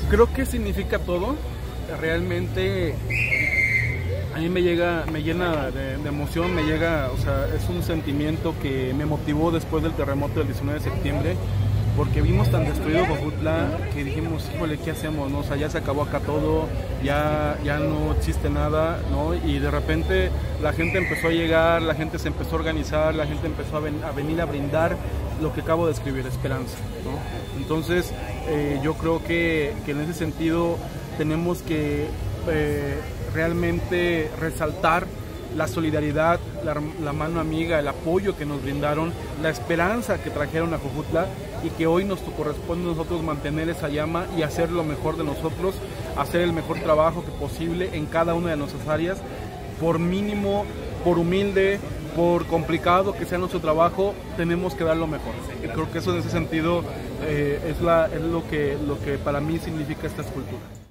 Creo que significa todo. Realmente a mí me llena de emoción, me llega, o sea, es un sentimiento que me motivó después del terremoto del 19 de septiembre, porque vimos tan destruido Jojutla que dijimos, híjole, ¿qué hacemos? ¿No? O sea, ya se acabó acá todo, ya no existe nada, ¿no? Y de repente la gente empezó a llegar, la gente se empezó a organizar, la gente empezó a venir a brindar lo que acabo de escribir, esperanza, ¿no? Entonces, yo creo que en ese sentido tenemos que realmente resaltar la solidaridad, la mano amiga, el apoyo que nos brindaron, la esperanza que trajeron a Jojutla, y que hoy nos corresponde a nosotros mantener esa llama y hacer lo mejor de nosotros, hacer el mejor trabajo que posible en cada una de nuestras áreas, por mínimo, por humilde, por complicado que sea nuestro trabajo, tenemos que dar lo mejor. Y creo que eso en ese sentido es lo que para mí significa esta escultura.